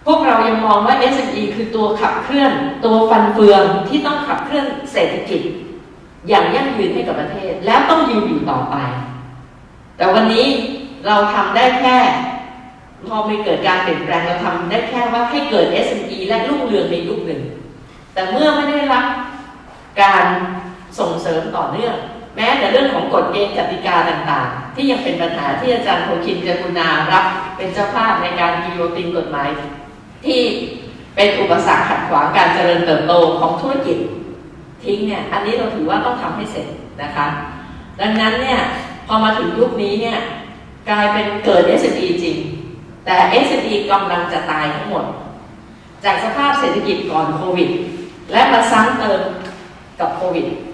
พวกเรายังมองว่า SME คือตัวขับเคลื่อนตัวฟันเฟืองที่ต้องขับเคลื่อนเศรษฐกิจอย่างยั่งยืนให้กับประเทศแล้วต้องยืนอยู่ต่อไปแต่วันนี้เราทำได้แค่พอมีเกิดการเปลี่ยนแปลงเราทำได้แค่ว่าให้เกิด SME และรุ่งเรืองในยุคหนึ่งแต่เมื่อไม่ได้รับการส่งเสริมต่อเนื่องแม้แต่เรื่องของกฎเกณฑ์กติกาต่างๆที่ยังเป็นปัญหาที่อาจารย์โพคินกรุณารับเป็นเจ้าภาพในการกิโยตินกฎหมายที่เป็นอุปสรรคขัดขวางการเจริญเติบโตของธุรกิจทิ้งเนี่ยอันนี้เราถือว่าต้องทำให้เสร็จนะคะดังนั้นเนี่ยพอมาถึงยุคนี้เนี่ยกลายเป็นเกิด SME จริงแต่ SME กำลังจะตายทั้งหมดจากสภาพเศรษฐกิจก่อนโควิดและมาซ้ำเติมกับโควิด